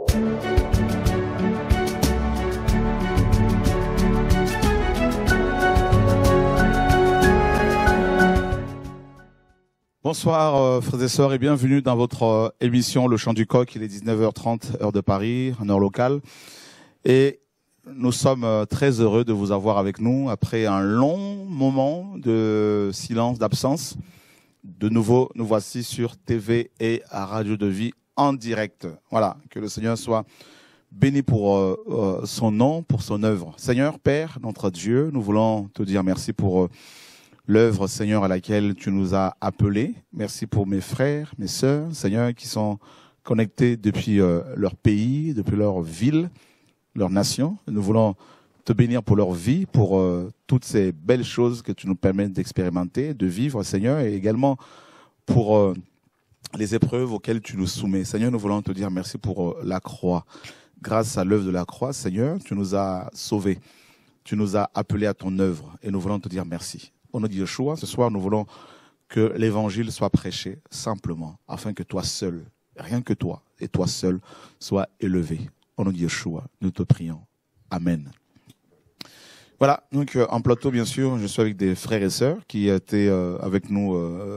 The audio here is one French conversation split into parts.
Bonsoir frères et sœurs et bienvenue dans votre émission Le Chant du Coq. Il est 19h30 heure de Paris, en heure locale. Et nous sommes très heureux de vous avoir avec nous après un long moment de silence, d'absence. De nouveau, nous voici sur TV et à Radio de Vie en direct. Voilà, que le Seigneur soit béni pour son nom, pour son œuvre. Seigneur, Père, notre Dieu, nous voulons te dire merci pour l'œuvre, Seigneur, à laquelle tu nous as appelés. Merci pour mes frères, mes sœurs, Seigneur, qui sont connectés depuis leur pays, depuis leur ville, leur nation. Nous voulons te bénir pour leur vie, pour toutes ces belles choses que tu nous permets d'expérimenter, de vivre, Seigneur, et également pour les épreuves auxquelles tu nous soumets. Seigneur, nous voulons te dire merci pour la croix. Grâce à l'œuvre de la croix, Seigneur, tu nous as sauvés. Tu nous as appelés à ton œuvre et nous voulons te dire merci. Au nom de Yeshua, ce soir, nous voulons que l'évangile soit prêché simplement, afin que toi seul, rien que toi, et toi seul, sois élevé. Au nom de Yeshua, nous te prions. Amen. Voilà, donc en plateau, bien sûr, je suis avec des frères et sœurs qui étaient avec nous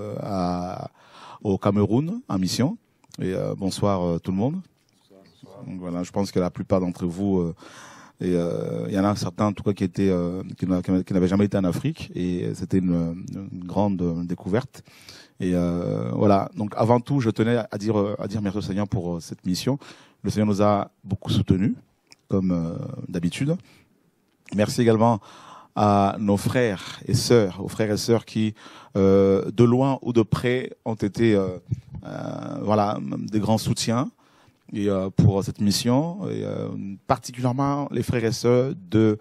au Cameroun, en mission. Et bonsoir tout le monde. Donc, voilà, je pense que la plupart d'entre vous... Et il y en a certains, en tout cas, qui n'avaient jamais été en Afrique, et c'était une grande découverte. Et voilà. Donc, avant tout, je tenais à dire merci au Seigneur pour cette mission. Le Seigneur nous a beaucoup soutenus, comme d'habitude. Merci également à nos frères et sœurs, aux frères et sœurs qui, de loin ou de près, ont été, voilà, des grands soutiens. Et pour cette mission, et particulièrement les frères et sœurs de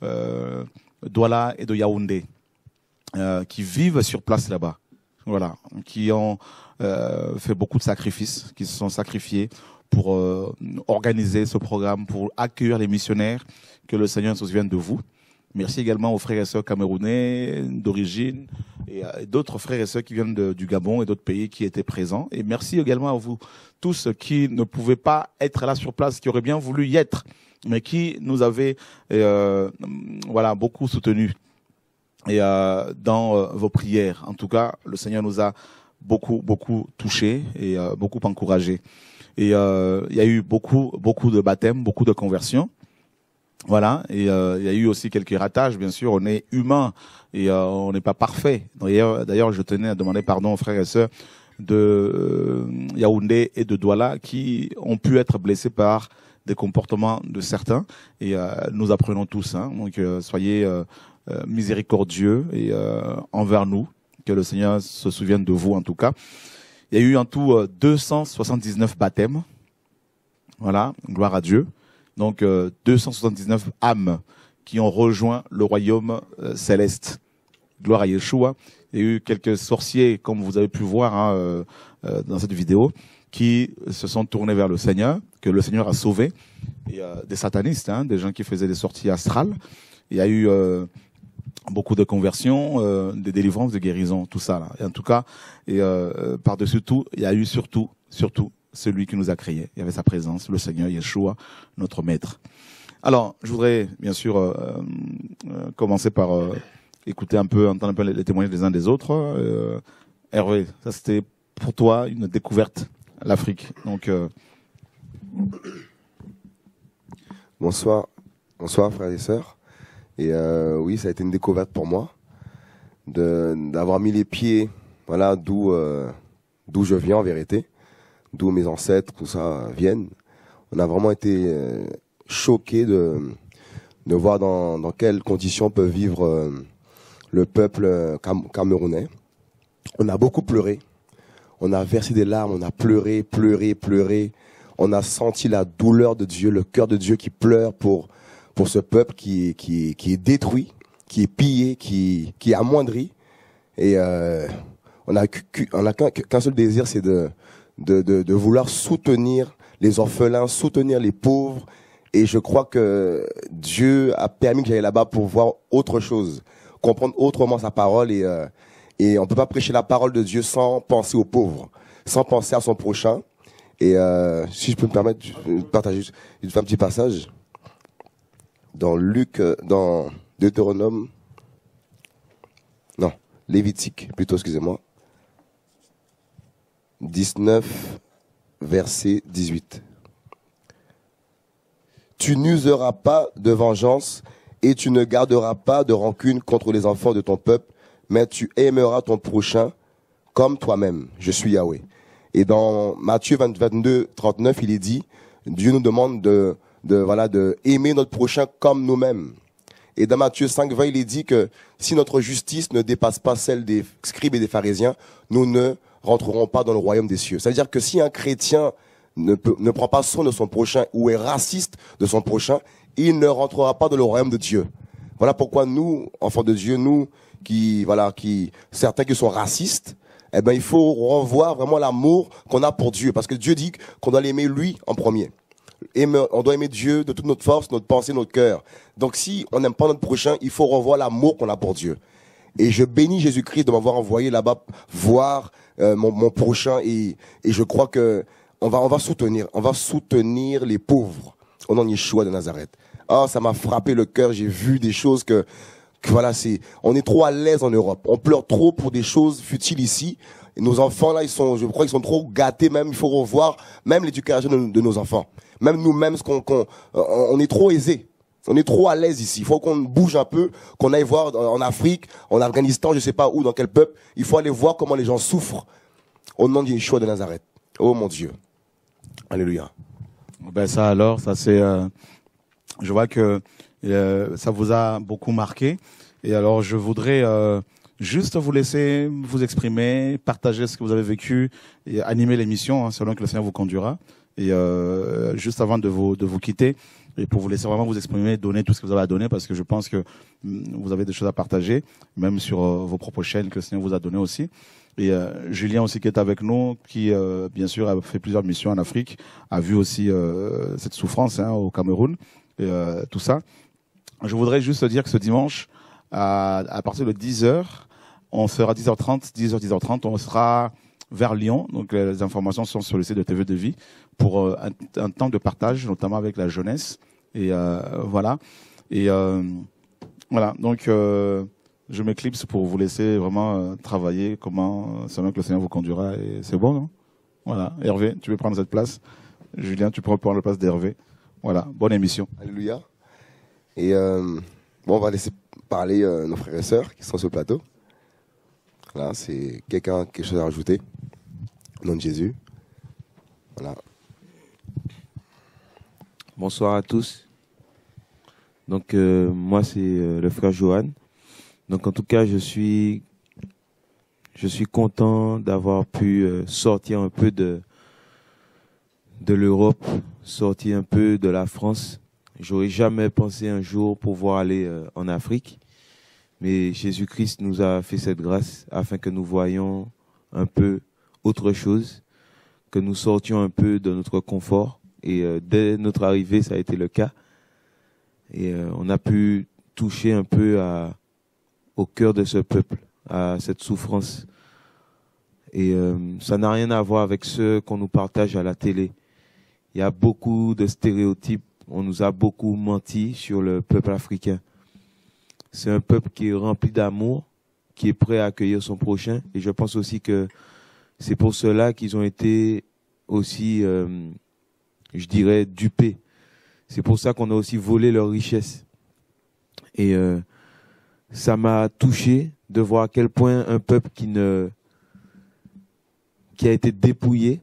Douala et de Yaoundé, qui vivent sur place là-bas, voilà, qui ont fait beaucoup de sacrifices, qui se sont sacrifiés pour organiser ce programme, pour accueillir les missionnaires, que le Seigneur se souvienne de vous. Merci également aux frères et sœurs camerounais d'origine et d'autres frères et sœurs qui viennent du Gabon et d'autres pays qui étaient présents. Et merci également à vous tous qui ne pouvaient pas être là sur place, qui auraient bien voulu y être, mais qui nous avaient voilà, beaucoup soutenus et dans vos prières. En tout cas, le Seigneur nous a beaucoup touchés et beaucoup encouragés. Et il y a eu beaucoup de baptêmes, beaucoup de conversions. Voilà, et il y a eu aussi quelques ratages, bien sûr, on est humain et on n'est pas parfait. D'ailleurs, je tenais à demander pardon aux frères et sœurs de Yaoundé et de Douala qui ont pu être blessés par des comportements de certains, et nous apprenons tous, hein, donc soyez miséricordieux et envers nous, que le Seigneur se souvienne de vous en tout cas. Il y a eu en tout 279 baptêmes, voilà, gloire à Dieu. Donc 279 âmes qui ont rejoint le royaume céleste. Gloire à Yeshua. Il y a eu quelques sorciers, comme vous avez pu voir hein, dans cette vidéo, qui se sont tournés vers le Seigneur, que le Seigneur a sauvés. Et des satanistes, hein, des gens qui faisaient des sorties astrales. Il y a eu beaucoup de conversions, des délivrances, de guérisons, tout ça. Là. Et en tout cas, par-dessus tout, il y a eu surtout celui qui nous a créés. Il y avait sa présence, le Seigneur Yeshua, notre Maître. Alors, je voudrais bien sûr commencer par écouter un peu, entendre un peu les témoignages des uns des autres. Hervé, ça c'était pour toi une découverte, l'Afrique. Donc, Bonsoir frères et sœurs. Et oui, ça a été une découverte pour moi d'avoir mis les pieds, voilà, d'où je viens en vérité. D'où mes ancêtres, tout ça, viennent. On a vraiment été choqués de voir dans quelles conditions peut vivre le peuple camerounais. On a beaucoup pleuré. On a versé des larmes, on a pleuré. On a senti la douleur de Dieu, le cœur de Dieu qui pleure pour ce peuple qui est détruit, qui est pillé, qui est amoindri. Et on a qu'un seul désir, c'est de vouloir soutenir les orphelins, soutenir les pauvres. Et je crois que Dieu a permis que j'aille là-bas pour voir autre chose, comprendre autrement sa parole. Et on ne peut pas prêcher la parole de Dieu sans penser aux pauvres, sans penser à son prochain. Et si je peux me permettre, je vais partager un petit passage dans dans Deutéronome, non, Lévitique, plutôt, excusez-moi, 19, verset 18. Tu n'useras pas de vengeance et tu ne garderas pas de rancune contre les enfants de ton peuple, mais tu aimeras ton prochain comme toi-même. Je suis Yahweh. Et dans Matthieu 22, 39, il est dit, Dieu nous demande de aimer notre prochain comme nous-mêmes. Et dans Matthieu 5, 20, il est dit que si notre justice ne dépasse pas celle des scribes et des pharisiens, nous ne rentrerons pas dans le royaume des cieux. C'est-à-dire que si un chrétien ne prend pas soin de son prochain ou est raciste de son prochain, il ne rentrera pas dans le royaume de Dieu. Voilà pourquoi nous, enfants de Dieu, nous, certains qui sont racistes, eh ben, il faut revoir vraiment l'amour qu'on a pour Dieu. Parce que Dieu dit qu'on doit l'aimer lui en premier. On doit aimer Dieu de toute notre force, notre pensée, notre cœur. Donc si on n'aime pas notre prochain, il faut revoir l'amour qu'on a pour Dieu. Et je bénis Jésus-Christ de m'avoir envoyé là-bas voir mon prochain. Et je crois que on va soutenir les pauvres au nom de Yeshua de Nazareth. Ah, ça m'a frappé le cœur. J'ai vu des choses que voilà, on est trop à l'aise en Europe. On pleure trop pour des choses futiles ici. Et nos enfants là, je crois qu'ils sont trop gâtés même. Il faut revoir même l'éducation de nos enfants. Même nous-mêmes, on est trop aisés. On est trop à l'aise ici. Il faut qu'on bouge un peu, qu'on aille voir en Afrique, en Afghanistan, je sais pas où, dans quel peuple. Il faut aller voir comment les gens souffrent au nom de Yeshua de Nazareth. Oh mon Dieu. Alléluia. Ben ça alors, ça c'est, je vois que ça vous a beaucoup marqué. Et alors je voudrais juste vous laisser vous exprimer, partager ce que vous avez vécu et animer l'émission, hein, selon que le Seigneur vous conduira. Et juste avant de vous quitter, et pour vous laisser vraiment vous exprimer, donner tout ce que vous avez à donner, parce que je pense que vous avez des choses à partager, même sur vos propres chaînes que le Seigneur vous a donné aussi. Et Julien aussi qui est avec nous, qui bien sûr a fait plusieurs missions en Afrique, a vu aussi cette souffrance au Cameroun et tout ça. Je voudrais juste dire que ce dimanche, à partir de 10h, on sera 10h30, on sera vers Lyon. Donc les informations sont sur le site de TV de Vie pour un temps de partage, notamment avec la jeunesse. Et voilà. Et voilà. Donc je m'éclipse pour vous laisser vraiment travailler comment c'est que le Seigneur vous conduira. Et c'est bon, non? Voilà. Hervé, tu peux prendre cette place. Julien, tu peux prendre la place d'Hervé. Voilà. Bonne émission. Alléluia. Et on va laisser parler nos frères et sœurs qui sont sur le plateau. Voilà, c'est quelqu'un quelque chose à rajouter. Au nom de Jésus. Voilà. Bonsoir à tous. Donc moi c'est le frère Johan. Donc en tout cas je suis content d'avoir pu sortir un peu de l'Europe, sortir un peu de la France. J'aurais jamais pensé un jour pouvoir aller en Afrique, mais Jésus-Christ nous a fait cette grâce afin que nous voyions un peu autre chose, que nous sortions un peu de notre confort. Et dès notre arrivée, ça a été le cas. Et on a pu toucher un peu au cœur de ce peuple, à cette souffrance. Et ça n'a rien à voir avec ce qu'on nous partage à la télé. Il y a beaucoup de stéréotypes. On nous a beaucoup menti sur le peuple africain. C'est un peuple qui est rempli d'amour, qui est prêt à accueillir son prochain. Et je pense aussi que c'est pour cela qu'ils ont été aussi, je dirais, dupés. C'est pour ça qu'on a aussi volé leurs richesses. Et ça m'a touché de voir à quel point un peuple qui a été dépouillé,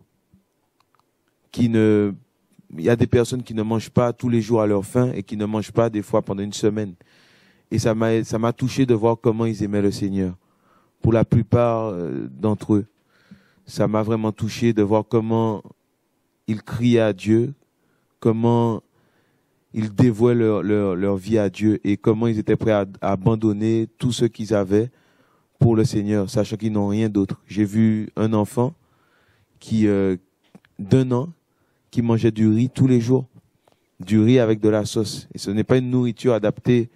il y a des personnes qui ne mangent pas tous les jours à leur faim et qui ne mangent pas des fois pendant une semaine. Et ça m'a touché de voir comment ils aimaient le Seigneur. Pour la plupart d'entre eux, ça m'a vraiment touché de voir comment ils criaient à Dieu, comment ils dévouaient leur vie à Dieu et comment ils étaient prêts à abandonner tout ce qu'ils avaient pour le Seigneur, sachant qu'ils n'ont rien d'autre. J'ai vu un enfant d'1 an qui mangeait du riz tous les jours, du riz avec de la sauce. Et ce n'est pas une nourriture adaptée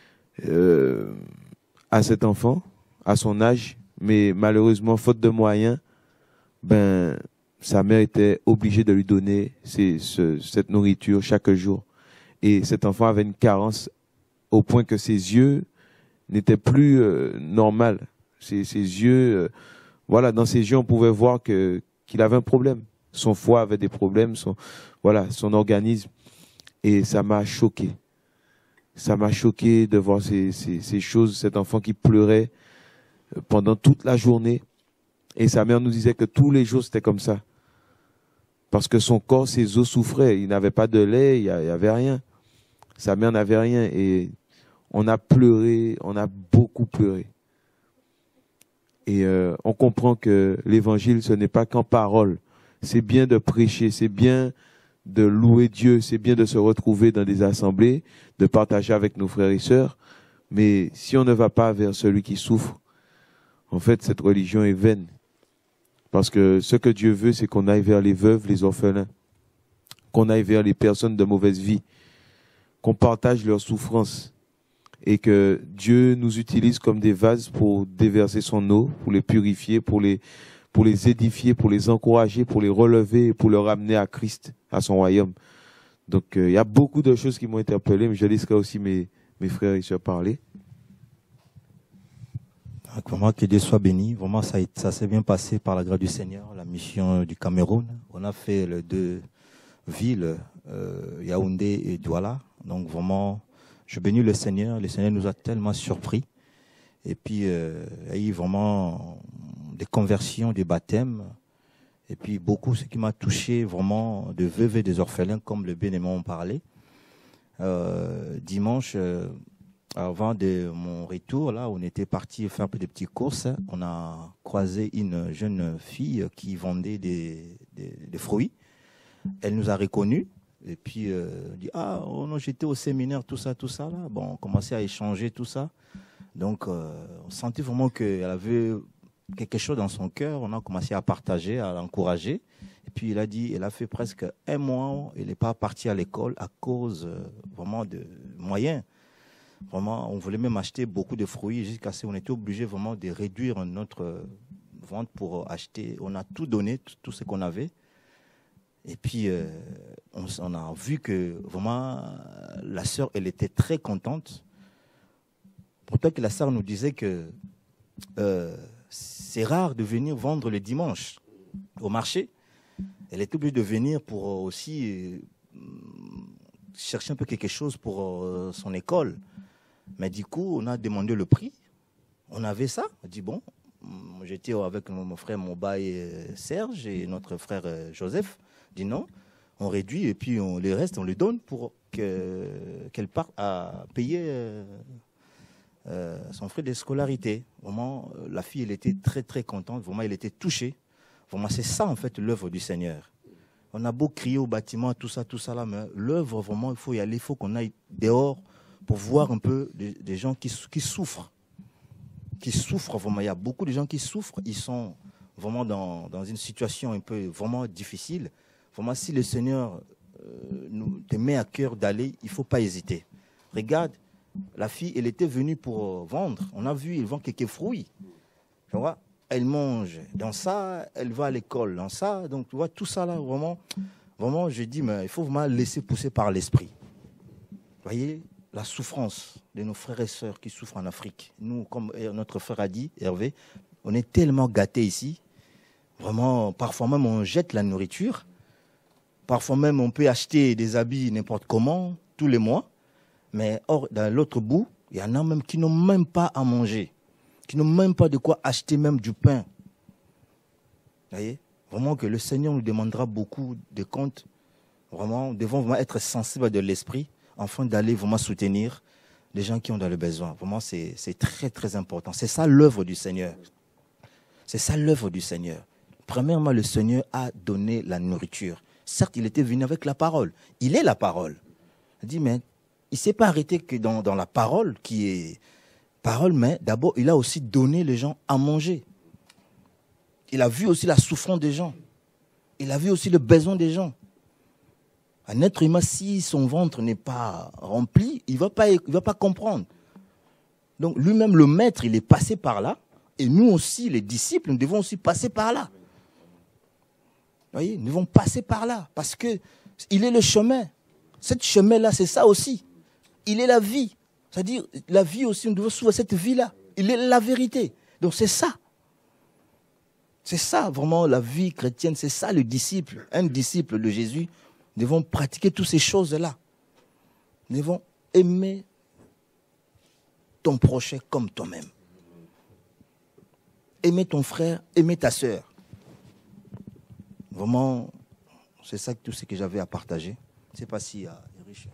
à cet enfant, à son âge, mais malheureusement, faute de moyens, sa mère était obligée de lui donner cette nourriture chaque jour. Et cet enfant avait une carence au point que ses yeux n'étaient plus normaux. Ses yeux, voilà, dans ses yeux, on pouvait voir qu'il avait un problème. Son foie avait des problèmes, son organisme. Et ça m'a choqué. Ça m'a choqué de voir ces choses, cet enfant qui pleurait pendant toute la journée. Et sa mère nous disait que tous les jours, c'était comme ça. Parce que son corps, ses os souffraient. Il n'avait pas de lait, il n'y avait rien. Sa mère n'avait rien. Et on a pleuré, on a beaucoup pleuré. Et on comprend que l'évangile, ce n'est pas qu'en parole. C'est bien de prêcher, c'est bien de louer Dieu, c'est bien de se retrouver dans des assemblées, de partager avec nos frères et sœurs. Mais si on ne va pas vers celui qui souffre, en fait, cette religion est vaine. Parce que ce que Dieu veut, c'est qu'on aille vers les veuves, les orphelins, qu'on aille vers les personnes de mauvaise vie, qu'on partage leurs souffrances et que Dieu nous utilise comme des vases pour déverser son eau, pour les purifier, pour les édifier, pour les encourager, pour les relever et pour les ramener à Christ, à son royaume. Donc, il y a beaucoup de choses qui m'ont interpellé, mais je laisserai aussi mes frères et sœurs parler. Vraiment, que Dieu soit béni. Vraiment, ça s'est bien passé par la grâce du Seigneur, la mission du Cameroun. On a fait les 2 villes, Yaoundé et Douala. Donc, vraiment, je bénis le Seigneur. Le Seigneur nous a tellement surpris. Et puis, il y a eu vraiment des conversions, des baptêmes. Et puis, beaucoup, ce qui m'a touché, vraiment, de veuves et des orphelins, comme le bien-aimé en parlait. Dimanche, avant de mon retour, là, on était parti faire un peu de petites courses. On a croisé une jeune fille qui vendait des fruits. Elle nous a reconnus. Et puis, dit, ah, oh non, j'étais au séminaire, tout ça, là. Bon, on commençait à échanger, tout ça. Donc, on sentait vraiment qu'elle avait quelque chose dans son cœur. On a commencé à partager, à l'encourager. Et puis, il a dit, elle a fait presque 1 mois. Elle n'est pas partie à l'école à cause vraiment de moyens. Vraiment, on voulait même acheter beaucoup de fruits jusqu'à ce qu'on était obligé vraiment de réduire notre vente pour acheter. On a tout donné, tout ce qu'on avait. Et puis, on a vu que vraiment, la sœur, elle était très contente. Pourtant que la sœur nous disait que c'est rare de venir vendre le dimanche au marché. Elle était obligée de venir pour aussi chercher un peu quelque chose pour son école. Mais du coup, on a demandé le prix. On avait ça. On a dit, bon, j'étais avec mon frère Moba et Serge et notre frère Joseph. On dit non, on réduit et puis les restes, on les donne pour qu'elle parte à payer son frais de scolarité. Vraiment, la fille, elle était très, très contente. Vraiment, elle était touchée. Vraiment, c'est ça, en fait, l'œuvre du Seigneur. On a beau crier au bâtiment, tout ça là, mais l'œuvre, vraiment, il faut y aller. Il faut qu'on aille dehors pour voir un peu des gens qui souffrent. Qui souffrent, vraiment. Il y a beaucoup de gens qui souffrent. Ils sont vraiment dans une situation un peu vraiment difficile. Vraiment, si le Seigneur nous te met à cœur d'aller, il ne faut pas hésiter. Regarde, la fille, elle était venue pour vendre. On a vu, elle vend quelques fruits. Tu vois, elle mange dans ça, elle va à l'école dans ça. Donc, tu vois, tout ça là, vraiment, je dis, mais il faut vraiment laisser pousser par l'esprit. Vous voyez, la souffrance de nos frères et sœurs qui souffrent en Afrique. Nous, comme notre frère a dit, Hervé, on est tellement gâtés ici. Vraiment, parfois même, on jette la nourriture. Parfois même, on peut acheter des habits n'importe comment, tous les mois. Mais or, dans l'autre bout, il y en a même qui n'ont même pas à manger, qui n'ont même pas de quoi acheter même du pain. Vous voyez? Vraiment que le Seigneur nous demandera beaucoup de comptes. Vraiment, nous devons vraiment être sensibles de l'esprit afin d'aller vraiment soutenir les gens qui ont dans le besoin. Vraiment, c'est très, très important. C'est ça l'œuvre du Seigneur. C'est ça l'œuvre du Seigneur. Premièrement, le Seigneur a donné la nourriture. Certes, il était venu avec la parole. Il est la parole. Il dit, mais il ne s'est pas arrêté que dans la parole, qui est parole, mais d'abord, il a aussi donné les gens à manger. Il a vu aussi la souffrance des gens. Il a vu aussi le besoin des gens. Un être humain, si son ventre n'est pas rempli, il ne va pas comprendre. Donc, lui-même, le maître, il est passé par là. Et nous aussi, les disciples, nous devons aussi passer par là. Voyez, nous devons passer par là parce que il est le chemin. Ce chemin-là, c'est ça aussi. Il est la vie. C'est-à-dire, la vie aussi, nous devons suivre cette vie-là. Il est la vérité. Donc c'est ça. C'est ça vraiment la vie chrétienne. C'est ça le disciple. Un disciple de Jésus. Nous devons pratiquer toutes ces choses-là. Nous devons aimer ton prochain comme toi-même. Aimer ton frère, aimer ta sœur. Vraiment, c'est ça tout ce que j'avais à partager. Je ne sais pas si Erich.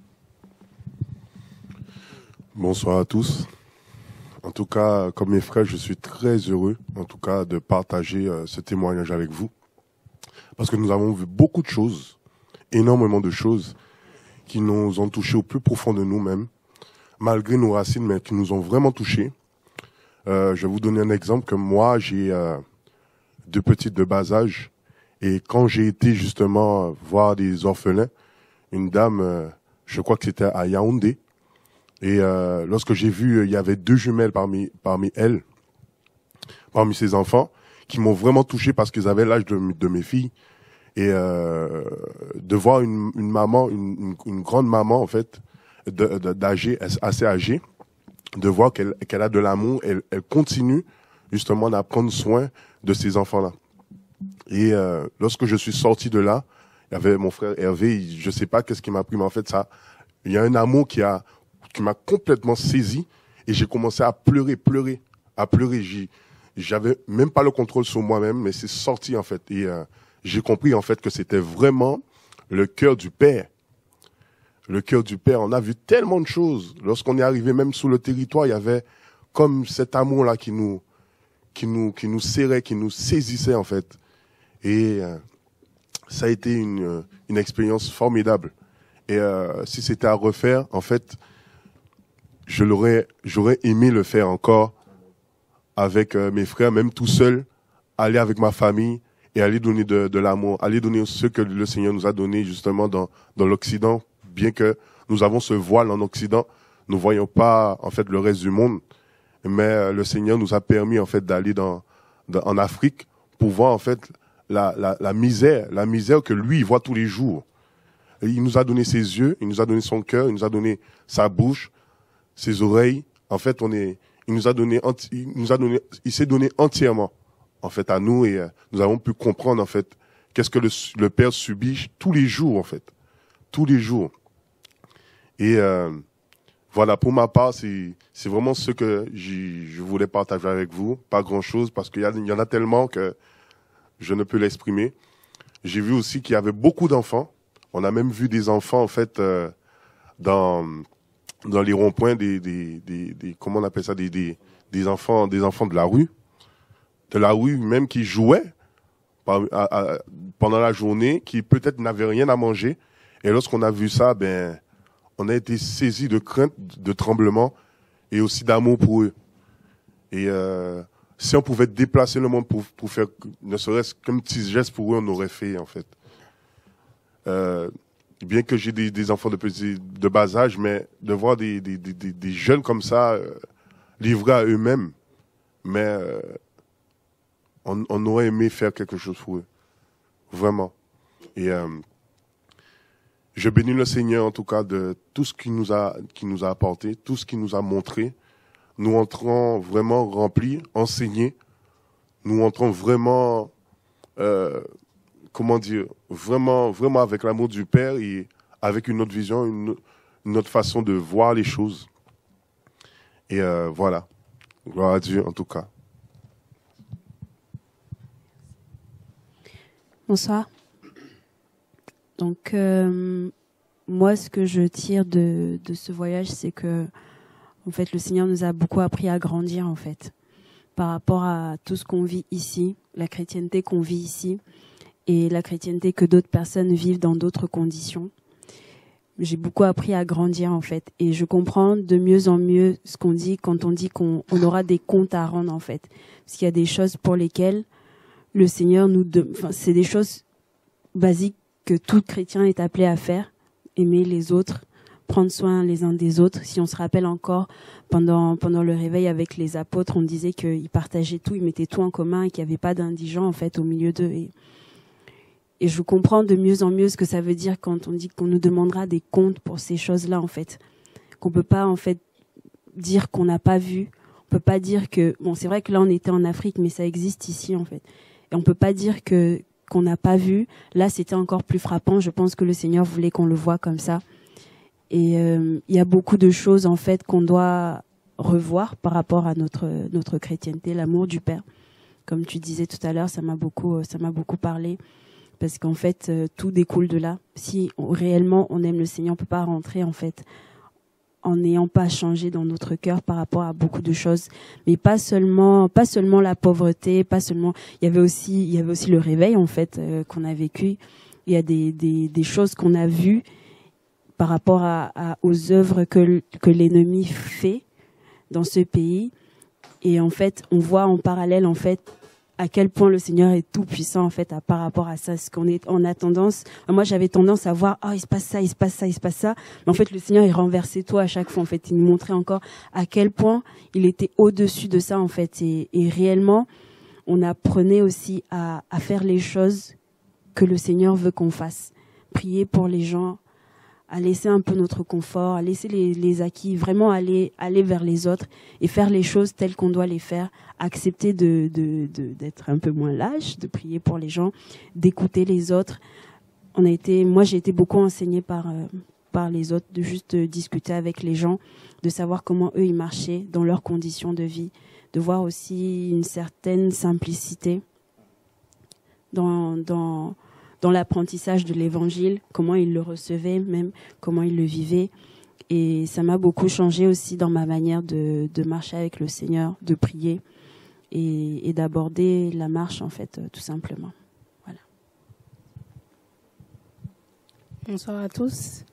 Bonsoir à tous. En tout cas, comme mes frères, je suis très heureux, en tout cas, de partager ce témoignage avec vous. Parce que nous avons vu beaucoup de choses, énormément de choses, qui nous ont touchés au plus profond de nous-mêmes, malgré nos racines, mais qui nous ont vraiment touchés. Je vais vous donner un exemple que moi, j'ai 2 petites de bas âge. Et quand j'ai été justement voir des orphelins, une dame, je crois que c'était à Yaoundé, et lorsque j'ai vu, il y avait 2 jumelles parmi ses enfants, qui m'ont vraiment touché parce qu'ils avaient l'âge de mes filles. Et de voir une maman, une grande maman en fait, assez âgée, de voir qu'elle a de l'amour, elle continue justement à prendre soin de ces enfants-là. Et lorsque je suis sorti de là, il y avait mon frère Hervé, je sais pas qu'est-ce qui m'a pris, mais en fait ça, il y a un amour qui m'a complètement saisi, et j'ai commencé à pleurer. J'avais même pas le contrôle sur moi-même, mais c'est sorti en fait. Et j'ai compris en fait que c'était vraiment le cœur du Père. Le cœur du Père. On a vu tellement de choses. Lorsqu'on est arrivé même sous le territoire, il y avait comme cet amour-là qui nous serrait, qui nous saisissait en fait. Et ça a été une expérience formidable. Et si c'était à refaire, en fait, j'aurais aimé le faire encore avec mes frères, même tout seul, aller avec ma famille et aller donner de l'amour, aller donner ce que le Seigneur nous a donné justement dans l'Occident, bien que nous avons ce voile en Occident, nous voyons pas en fait le reste du monde, mais le Seigneur nous a permis en fait d'aller en Afrique pour voir en fait la misère que lui il voit tous les jours. Et il nous a donné ses yeux, il nous a donné son cœur, il nous a donné sa bouche, ses oreilles. En fait, il s'est donné entièrement en fait à nous, et nous avons pu comprendre en fait qu'est-ce que le Père subit tous les jours en fait, tous les jours. Et voilà, pour ma part, c'est vraiment ce que je voulais partager avec vous. Pas grand-chose parce qu'il y en a tellement que je ne peux l'exprimer. J'ai vu aussi qu'il y avait beaucoup d'enfants. On a même vu des enfants en fait dans les ronds-points des comment on appelle ça, des enfants de la rue. De la rue même qui jouaient pendant la journée, qui peut-être n'avaient rien à manger. Et lorsqu'on a vu ça, on a été saisis de crainte, de tremblement et aussi d'amour pour eux. Et si on pouvait déplacer le monde pour faire ne serait-ce qu'un petit geste pour eux, on aurait fait en fait. Bien que j'ai des enfants de bas âge, mais de voir des jeunes comme ça livrés à eux-mêmes, mais on aurait aimé faire quelque chose pour eux, vraiment. Et je bénis le Seigneur en tout cas de tout ce qu'il nous a apporté, tout ce qu'il nous a montré. Nous entrons vraiment remplis, enseignés. Nous entrons vraiment, comment dire, vraiment avec l'amour du Père et avec une autre vision, une autre façon de voir les choses. Et voilà. Gloire à Dieu en tout cas. Bonsoir. Donc, moi, ce que je tire de ce voyage, c'est que, en fait, le Seigneur nous a beaucoup appris à grandir, en fait, par rapport à tout ce qu'on vit ici, la chrétienté qu'on vit ici, et la chrétienté que d'autres personnes vivent dans d'autres conditions. J'ai beaucoup appris à grandir, en fait, et je comprends de mieux en mieux ce qu'on dit quand on dit qu'on aura des comptes à rendre, en fait. Parce qu'il y a des choses pour lesquelles le Seigneur c'est des choses basiques que tout chrétien est appelé à faire, aimer les autres, prendre soin les uns des autres. Si on se rappelle encore, pendant le réveil avec les apôtres, on disait qu'ils partageaient tout, ils mettaient tout en commun et qu'il n'y avait pas d'indigents en fait au milieu d'eux. Et je comprends de mieux en mieux ce que ça veut dire quand on dit qu'on nous demandera des comptes pour ces choses-là, en fait. Qu'on peut pas, en fait, dire qu'on n'a pas vu. On peut pas dire que... Bon, c'est vrai que là, on était en Afrique, mais ça existe ici, en fait. Et on peut pas dire qu'on n'a pas vu. Là, c'était encore plus frappant. Je pense que le Seigneur voulait qu'on le voie comme ça. Et il y a beaucoup de choses, en fait, qu'on doit revoir par rapport à notre chrétienté, l'amour du Père. Comme tu disais tout à l'heure, ça m'a beaucoup parlé. Parce qu'en fait, tout découle de là. Si réellement on aime le Seigneur, on peut pas rentrer, en fait, en n'ayant pas changé dans notre cœur par rapport à beaucoup de choses. Mais pas seulement la pauvreté, pas seulement, il y avait aussi le réveil, en fait, qu'on a vécu. Il y a des choses qu'on a vues par rapport aux œuvres que l'ennemi fait dans ce pays. Et en fait, on voit en parallèle, en fait, à quel point le Seigneur est tout puissant, en fait, par rapport à ça. On a tendance, moi j'avais tendance à voir, il se passe ça, il se passe ça, il se passe ça. Mais en fait, le Seigneur, il renversait tout à chaque fois, en fait. Il nous montrait encore à quel point il était au-dessus de ça, en fait. Et réellement, on apprenait aussi à faire les choses que le Seigneur veut qu'on fasse. Prier pour les gens, à laisser un peu notre confort, à laisser les acquis, vraiment aller vers les autres et faire les choses telles qu'on doit les faire, accepter d'être un peu moins lâche, de prier pour les gens, d'écouter les autres. Moi, j'ai été beaucoup enseignée par les autres, de juste discuter avec les gens, de savoir comment eux ils marchaient dans leurs conditions de vie, de voir aussi une certaine simplicité dans l'apprentissage de l'évangile, comment il le recevait, même comment il le vivait. Et ça m'a beaucoup changé aussi dans ma manière de marcher avec le Seigneur, de prier et d'aborder la marche, en fait, tout simplement. Voilà. Bonsoir à tous.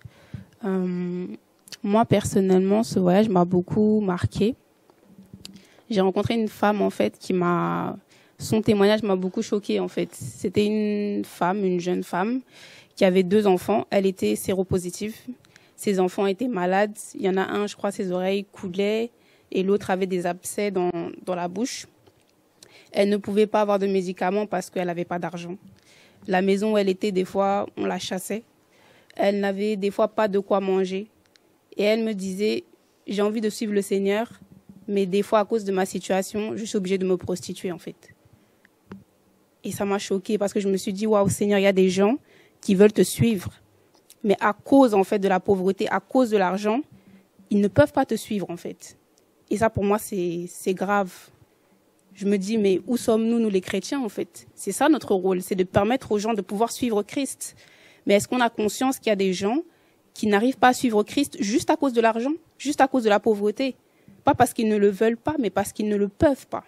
Moi, personnellement, ce voyage m'a beaucoup marqué. J'ai rencontré une femme, en fait, son témoignage m'a beaucoup choquée, en fait. C'était une jeune femme, qui avait 2 enfants. Elle était séropositive. Ses enfants étaient malades. Il y en a un, je crois, ses oreilles coulaient et l'autre avait des abcès dans la bouche. Elle ne pouvait pas avoir de médicaments parce qu'elle n'avait pas d'argent. La maison où elle était, des fois, on la chassait. Elle n'avait des fois pas de quoi manger. Et elle me disait, j'ai envie de suivre le Seigneur, mais des fois, à cause de ma situation, je suis obligée de me prostituer, en fait. Et ça m'a choquée parce que je me suis dit, waouh, Seigneur, il y a des gens qui veulent te suivre. Mais à cause, en fait, de la pauvreté, à cause de l'argent, ils ne peuvent pas te suivre, en fait. Et ça, pour moi, c'est grave. Je me dis, mais où sommes-nous, nous, les chrétiens, en fait? C'est ça notre rôle, c'est de permettre aux gens de pouvoir suivre Christ. Mais est-ce qu'on a conscience qu'il y a des gens qui n'arrivent pas à suivre Christ juste à cause de l'argent, juste à cause de la pauvreté? Pas parce qu'ils ne le veulent pas, mais parce qu'ils ne le peuvent pas.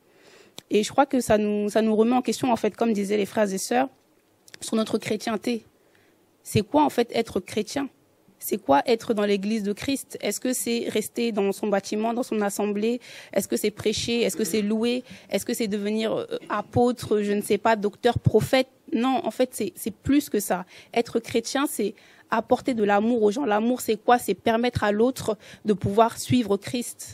Et je crois que ça nous remet en question, en fait, comme disaient les frères et sœurs, sur notre chrétienté. C'est quoi, en fait, être chrétien? C'est quoi être dans l'église de Christ? Est-ce que c'est rester dans son bâtiment, dans son assemblée? Est-ce que c'est prêcher? Est-ce que c'est louer? Est-ce que c'est devenir apôtre, je ne sais pas, docteur, prophète? Non, en fait, c'est plus que ça. Être chrétien, c'est apporter de l'amour aux gens. L'amour, c'est quoi? C'est permettre à l'autre de pouvoir suivre Christ.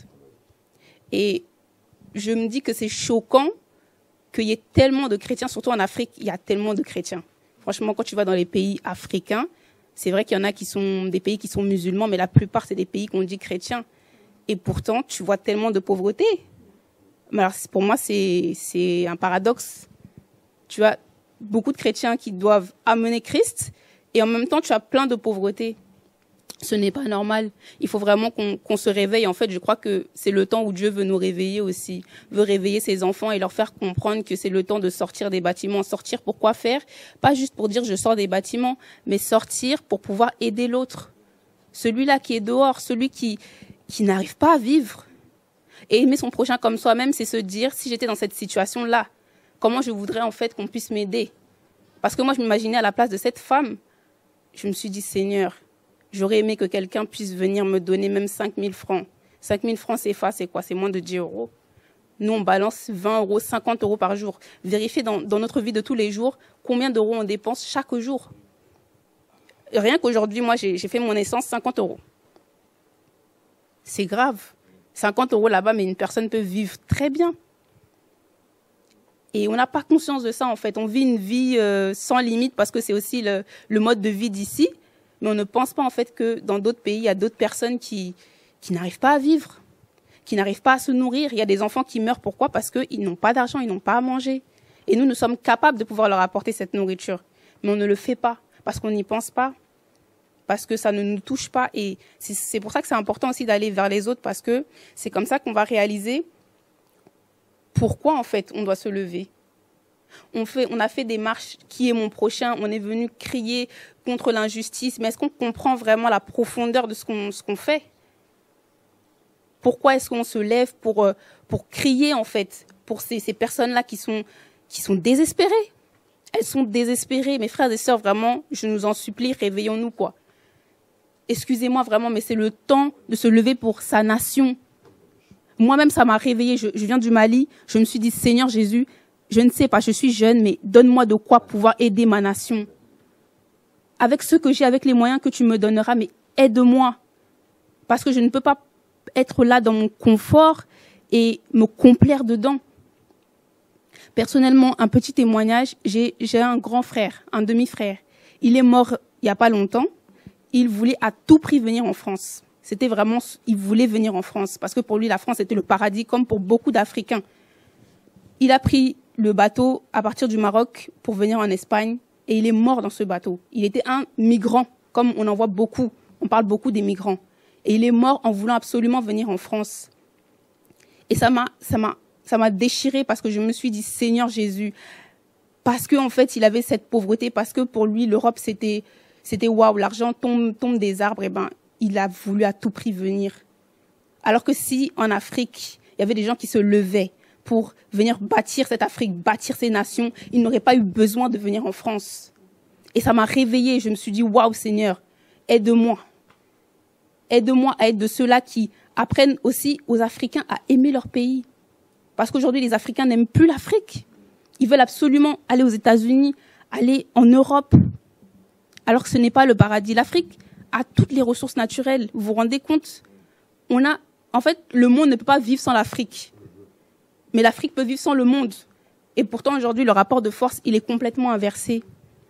Et je me dis que c'est choquant qu'il y ait tellement de chrétiens, surtout en Afrique, il y a tellement de chrétiens. Franchement, quand tu vas dans les pays africains, c'est vrai qu'il y en a qui sont des pays qui sont musulmans, mais la plupart, c'est des pays qu'on dit chrétiens. Et pourtant, tu vois tellement de pauvreté. Mais alors, pour moi, c'est un paradoxe. Tu as beaucoup de chrétiens qui doivent amener Christ, et en même temps, tu as plein de pauvreté. Ce n'est pas normal. Il faut vraiment qu'on se réveille. En fait, je crois que c'est le temps où Dieu veut nous réveiller aussi, veut réveiller ses enfants et leur faire comprendre que c'est le temps de sortir des bâtiments. Sortir pour quoi faire? Pas juste pour dire je sors des bâtiments, mais sortir pour pouvoir aider l'autre. Celui-là qui est dehors, celui qui n'arrive pas à vivre. Et aimer son prochain comme soi-même, c'est se dire, si j'étais dans cette situation-là, comment je voudrais en fait qu'on puisse m'aider? Parce que moi, je m'imaginais à la place de cette femme. Je me suis dit, Seigneur, j'aurais aimé que quelqu'un puisse venir me donner même 5 000 francs. 5 000 francs CFA, c'est quoi? C'est moins de 10 euros. Nous, on balance 20 euros, 50 euros par jour. Vérifiez dans notre vie de tous les jours combien d'euros on dépense chaque jour. Rien qu'aujourd'hui, moi, j'ai fait mon essence 50 euros. C'est grave. 50 euros là-bas, mais une personne peut vivre très bien. Et on n'a pas conscience de ça, en fait. On vit une vie sans limite parce que c'est aussi le mode de vie d'ici. Mais on ne pense pas, en fait, que dans d'autres pays, il y a d'autres personnes qui n'arrivent pas à vivre, qui n'arrivent pas à se nourrir. Il y a des enfants qui meurent. Pourquoi? Parce qu'ils n'ont pas d'argent, ils n'ont pas à manger. Et nous sommes capables de pouvoir leur apporter cette nourriture. Mais on ne le fait pas parce qu'on n'y pense pas, parce que ça ne nous touche pas. Et c'est pour ça que c'est important aussi d'aller vers les autres, parce que c'est comme ça qu'on va réaliser pourquoi, en fait, on doit se lever. On a fait des marches, qui est mon prochain, on est venu crier contre l'injustice, mais est-ce qu'on comprend vraiment la profondeur de ce qu'on fait? Pourquoi est-ce qu'on se lève pour crier, en fait, pour ces personnes-là qui sont désespérées? Elles sont désespérées. Mes frères et sœurs, vraiment, je nous en supplie, réveillons-nous, quoi. Excusez-moi vraiment, mais c'est le temps de se lever pour sa nation. Moi-même, ça m'a réveillée. Je viens du Mali. Je me suis dit, Seigneur Jésus, je ne sais pas, je suis jeune, mais donne-moi de quoi pouvoir aider ma nation. Avec ce que j'ai, avec les moyens que tu me donneras, mais aide-moi. Parce que je ne peux pas être là dans mon confort et me complaire dedans. Personnellement, un petit témoignage, j'ai un grand frère, un demi-frère. Il est mort il n'y a pas longtemps. Il voulait à tout prix venir en France. C'était vraiment, il voulait venir en France parce que pour lui, la France était le paradis, comme pour beaucoup d'Africains. Il a pris le bateau à partir du Maroc pour venir en Espagne et il est mort dans ce bateau. Il était un migrant, comme on en voit beaucoup. On parle beaucoup des migrants. Et il est mort en voulant absolument venir en France. Et ça m'a déchiré parce que je me suis dit, Seigneur Jésus, parce qu'en fait, il avait cette pauvreté, parce que pour lui, l'Europe, c'était waouh, l'argent tombe des arbres, et ben, il a voulu à tout prix venir. Alors que si, en Afrique, il y avait des gens qui se levaient pour venir bâtir cette Afrique, bâtir ces nations, ils n'auraient pas eu besoin de venir en France. Et ça m'a réveillée, je me suis dit, waouh, Seigneur, aide-moi. Aide-moi à être de ceux-là qui apprennent aussi aux Africains à aimer leur pays. Parce qu'aujourd'hui, les Africains n'aiment plus l'Afrique. Ils veulent absolument aller aux États-Unis, aller en Europe. Alors que ce n'est pas le paradis. L'Afrique a toutes les ressources naturelles. Vous vous rendez compte? En fait, le monde ne peut pas vivre sans l'Afrique. Mais l'Afrique peut vivre sans le monde. Et pourtant, aujourd'hui, le rapport de force, il est complètement inversé.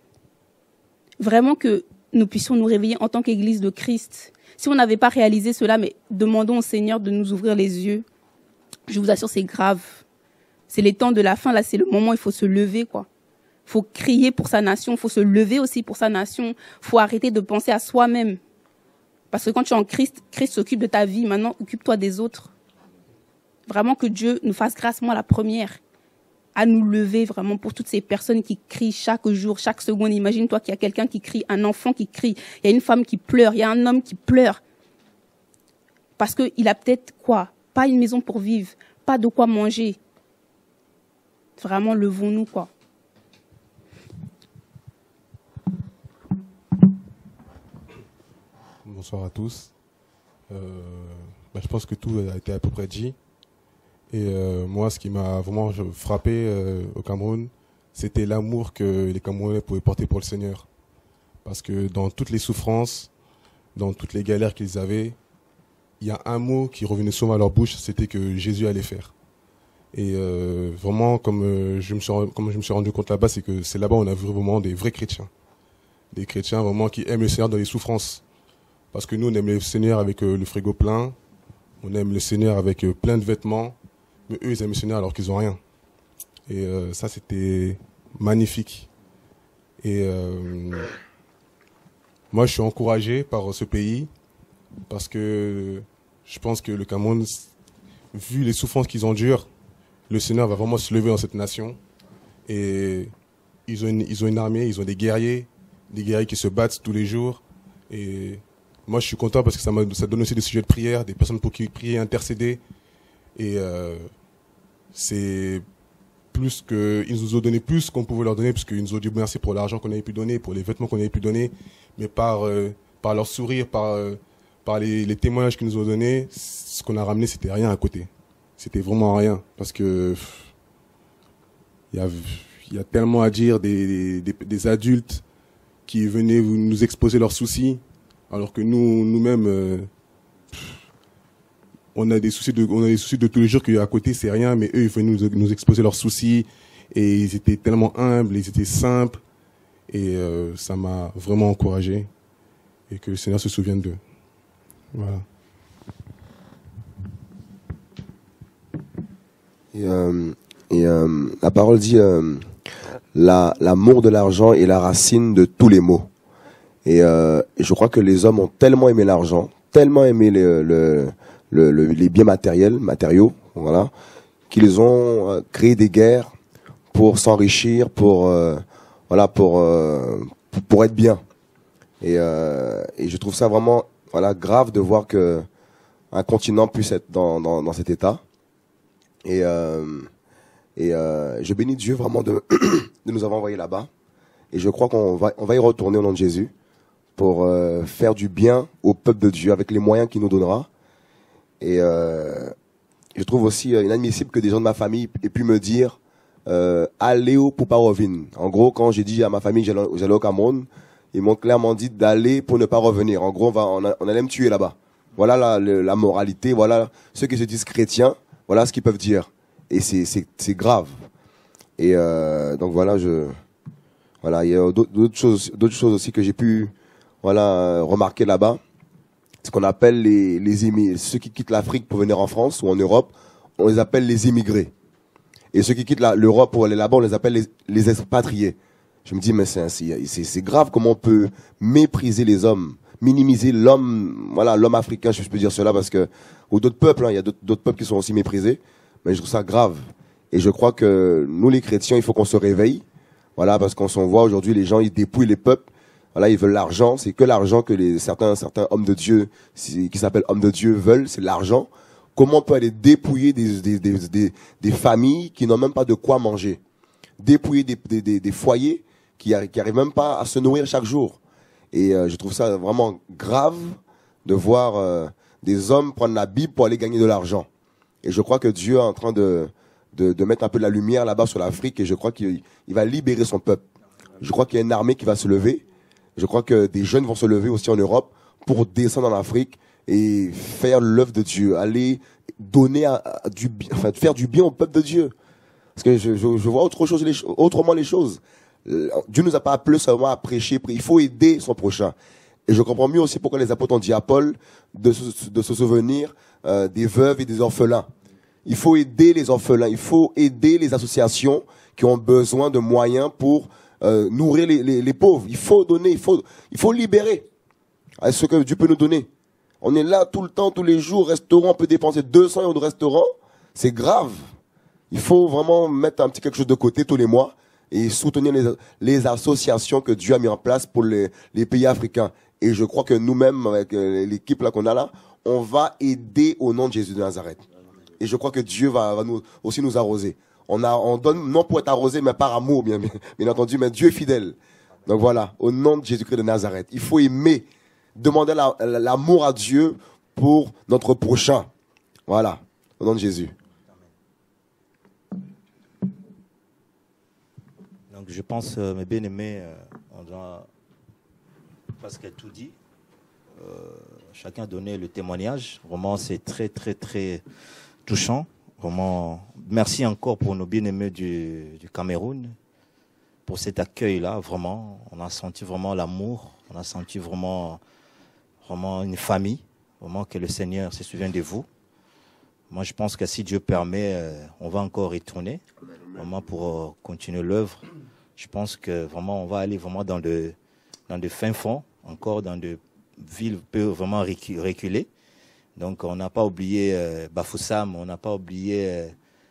Vraiment que nous puissions nous réveiller en tant qu'Église de Christ. Si on n'avait pas réalisé cela, mais demandons au Seigneur de nous ouvrir les yeux. Je vous assure, c'est grave. C'est les temps de la fin, là, c'est le moment où il faut se lever, quoi. Il faut crier pour sa nation, il faut se lever aussi pour sa nation. Il faut arrêter de penser à soi-même. Parce que quand tu es en Christ, Christ s'occupe de ta vie, maintenant, occupe-toi des autres. Vraiment que Dieu nous fasse grâce, moi la première, à nous lever vraiment pour toutes ces personnes qui crient chaque jour, chaque seconde. Imagine-toi qu'il y a quelqu'un qui crie, un enfant qui crie, il y a une femme qui pleure, il y a un homme qui pleure. Parce qu'il a peut-être quoi? Pas une maison pour vivre, pas de quoi manger. Vraiment, levons-nous, quoi. Bonsoir à tous. Je pense que tout a été à peu près dit. Et moi, ce qui m'a vraiment frappé au Cameroun, c'était l'amour que les Camerounais pouvaient porter pour le Seigneur. Parce que dans toutes les souffrances, dans toutes les galères qu'ils avaient, il y a un mot qui revenait souvent à leur bouche, c'était que Jésus allait faire. Et vraiment, comme je me suis rendu compte là-bas, c'est que c'est là-bas où on a vu vraiment des vrais chrétiens. Des chrétiens vraiment qui aiment le Seigneur dans les souffrances. Parce que nous, on aime le Seigneur avec le frigo plein, on aime le Seigneur avec plein de vêtements, mais eux, ils aiment le Seigneur alors qu'ils n'ont rien. Et ça, c'était magnifique. Et moi, je suis encouragé par ce pays, parce que je pense que le Cameroun, vu les souffrances qu'ils endurent, le Seigneur va vraiment se lever dans cette nation. Et ils ont une armée, ils ont des guerriers qui se battent tous les jours. Et moi, je suis content parce que ça donne aussi des sujets de prière, des personnes pour qui prier, intercéder. Et c'est plus que, ils nous ont donné plus qu'on pouvait leur donner, parce qu'ils nous ont dit merci pour l'argent qu'on avait pu donner, pour les vêtements qu'on avait pu donner, mais par leur sourire, par les témoignages qu'ils nous ont donnés, ce qu'on a ramené, c'était rien à côté. C'était vraiment rien, parce que il y a tellement à dire des adultes qui venaient nous exposer leurs soucis, alors que nous-mêmes, on a des soucis de tous les jours qu'à côté c'est rien, mais eux ils venaient nous exposer leurs soucis Et ils étaient tellement humbles, ils étaient simples. Et ça m'a vraiment encouragé. Et que le Seigneur se souvienne d'eux. Voilà. La parole dit l'amour de l'argent est la racine de tous les maux. Et je crois que les hommes ont tellement aimé l'argent, tellement aimé les biens matériaux, voilà, qu'ils ont créé des guerres pour s'enrichir, pour être bien. Et je trouve ça vraiment, voilà, grave de voir que un continent puisse être dans cet état. Et je bénis Dieu vraiment de nous avoir envoyés là-bas. Et je crois qu'on va y retourner au nom de Jésus pour faire du bien au peuple de Dieu avec les moyens qu'il nous donnera. Et je trouve aussi inadmissible que des gens de ma famille aient pu me dire allez au Pouparovine. En gros, quand j'ai dit à ma famille que j'allais au Cameroun, ils m'ont clairement dit d'aller pour ne pas revenir. En gros, on allait me tuer là-bas. Voilà la moralité, voilà ceux qui se disent chrétiens, voilà ce qu'ils peuvent dire. Et c'est grave. Et donc voilà, il y a d'autres choses aussi que j'ai pu remarquer là-bas. Ce qu'on appelle ceux qui quittent l'Afrique pour venir en France ou en Europe, on les appelle les immigrés. Et ceux qui quittent l'Europe pour aller là-bas, on les appelle les expatriés. Je me dis, mais c'est grave comment on peut mépriser les hommes, minimiser l'homme, voilà, l'homme africain, je peux dire cela, parce que, ou d'autres peuples, il y a d'autres peuples qui sont aussi méprisés, mais je trouve ça grave. Et je crois que nous, les chrétiens, il faut qu'on se réveille, voilà, parce qu'on s'en voit aujourd'hui, les gens, ils dépouillent les peuples, voilà, ils veulent l'argent, c'est que l'argent que certains hommes de Dieu, qui s'appellent hommes de Dieu, veulent, c'est l'argent. Comment on peut aller dépouiller des familles qui n'ont même pas de quoi manger, dépouiller des foyers qui arrivent même pas à se nourrir chaque jour. Et je trouve ça vraiment grave de voir des hommes prendre la Bible pour aller gagner de l'argent. Et je crois que Dieu est en train de mettre un peu de la lumière là-bas sur l'Afrique, et je crois qu'il va libérer son peuple. Je crois qu'il y a une armée qui va se lever. Je crois que des jeunes vont se lever aussi en Europe pour descendre en Afrique et faire l'œuvre de Dieu, aller donner faire du bien au peuple de Dieu. Parce que je vois autrement les choses. Dieu nous a pas appelé seulement à prêcher, il faut aider son prochain. Et je comprends mieux aussi pourquoi les apôtres ont dit à Paul de se souvenir des veuves et des orphelins. Il faut aider les orphelins, il faut aider les associations qui ont besoin de moyens pour nourrir les pauvres. Il faut donner, il faut libérer ce que Dieu peut nous donner. On est là tout le temps, tous les jours, restaurant, on peut dépenser 200 € de restaurant, c'est grave. Il faut vraiment mettre un petit quelque chose de côté tous les mois et soutenir les associations que Dieu a mis en place pour les pays africains. Et je crois que nous-mêmes, avec l'équipe là qu'on a là, on va aider au nom de Jésus de Nazareth. Et je crois que Dieu va aussi nous arroser. On donne non pour être arrosé, mais par amour, bien entendu, mais Dieu est fidèle. Donc voilà, au nom de Jésus-Christ de Nazareth, il faut aimer, demander l'amour à Dieu pour notre prochain. Voilà, au nom de Jésus. Donc je pense, mes bien-aimés, on doit presque tout dit. Chacun a donné le témoignage. Vraiment, c'est très, très, très touchant. Vraiment, merci encore pour nos bien-aimés du Cameroun, pour cet accueil-là. Vraiment, on a senti vraiment l'amour. On a senti vraiment une famille. Vraiment que le Seigneur se souvient de vous. Moi, je pense que si Dieu permet, on va encore y tourner, vraiment pour continuer l'œuvre. Je pense que vraiment, on va aller vraiment dans de fins fonds, encore dans de villes peu vraiment reculées. Donc, on n'a pas oublié Bafoussam, on n'a pas oublié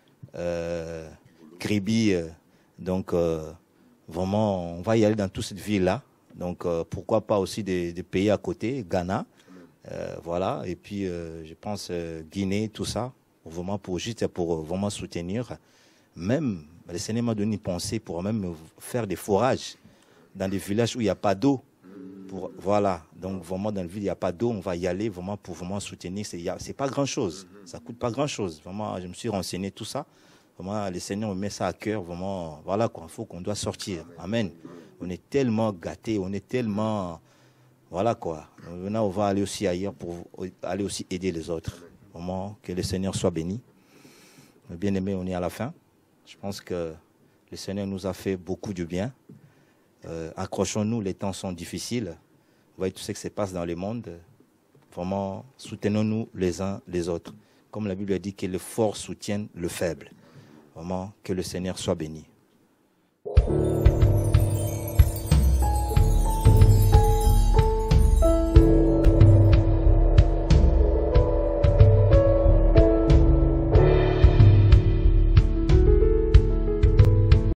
Kribi. Donc, vraiment, on va y aller dans toute cette ville-là. Donc, pourquoi pas aussi des pays à côté, Ghana, voilà. Et puis, je pense Guinée, tout ça, vraiment pour vraiment soutenir. Même, le Seigneur m'a donné une pensée pour même faire des forages dans des villages où il n'y a pas d'eau. Voilà, donc vraiment dans le ville, il n'y a pas d'eau, on va y aller vraiment pour vraiment soutenir. C'est pas grand-chose, ça coûte pas grand-chose. Vraiment, je me suis renseigné tout ça. Vraiment, le Seigneur me met ça à cœur. Vraiment, voilà quoi, il faut qu'on doit sortir. Amen. On est tellement gâtés, on est tellement... Voilà quoi. Maintenant, on va aller aussi ailleurs pour aller aussi aider les autres. Vraiment, que le Seigneur soit béni. Bien-aimé, on est à la fin. Je pense que Le Seigneur nous a fait beaucoup de bien. Accrochons-nous, les temps sont difficiles. Vous voyez tout ce qui se passe dans le monde. Vraiment, soutenons-nous les uns les autres. Comme la Bible dit que le fort soutient le faible. Vraiment, que le Seigneur soit béni.